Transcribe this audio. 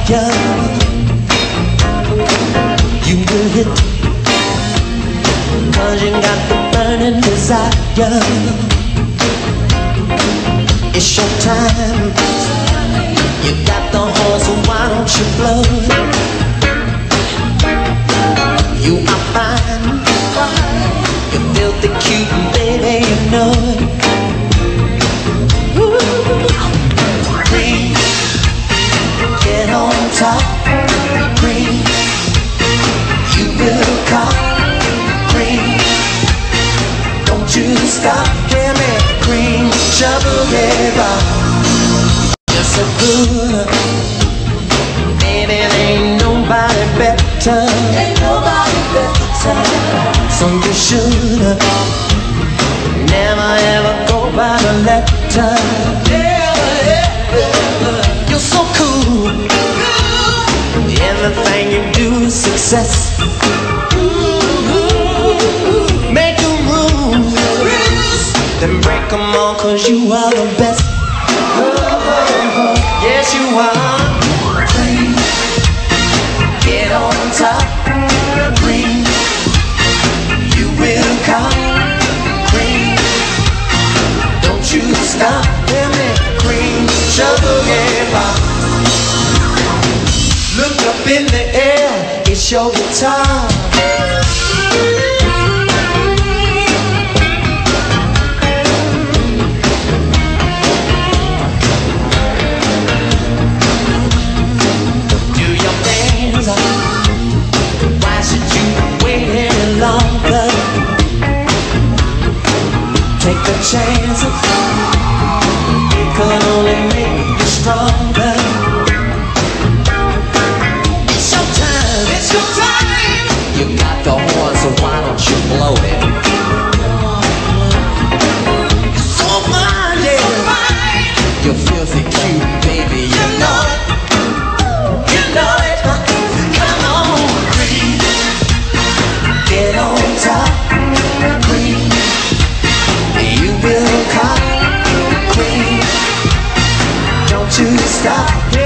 fire. You will hit, 'cause you got the burning desire. It's your time. You got the horse, so why don't you blow it? You are fine. You're filthy cute, baby, you know it. Green, get on top. Green, you will come. Green, don't you stop. Hear me? Green, shovel it up. You're so good, baby, there ain't nobody better. Ain't nobody better. So you should never ever go by the letter. Never ever. You're so cool. Everything you do is success. Make them rules, then break them all, 'cause you are the best. Yes, you are. Green, get on top. Green, you will come. Green, don't you stop. Hear me? Green, shovel it up. Look up in the air, it's your guitar. Do your things. Why should you wait any longer? Take the chances. It could only make you stronger. You got the horn, so why don't you blow it? You're so fine, yeah. You're filthy cute, baby, you know it. You know it. Come on, Green, get on top. Green, you will come. Green, don't you stop.